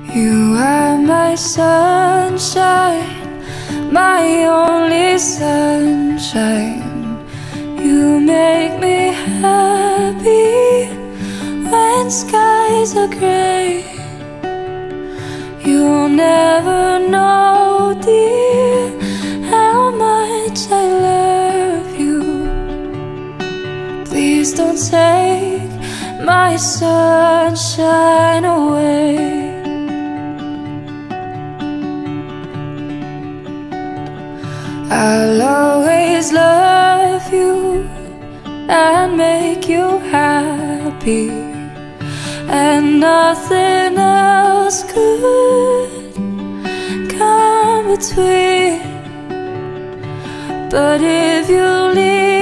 You are my sunshine, my only sunshine. You make me happy when skies are gray. You'll never know, dear, how much I love you. Please don't take my sunshine away. I'll always love you and make you happy, and nothing else could come between. But if you leave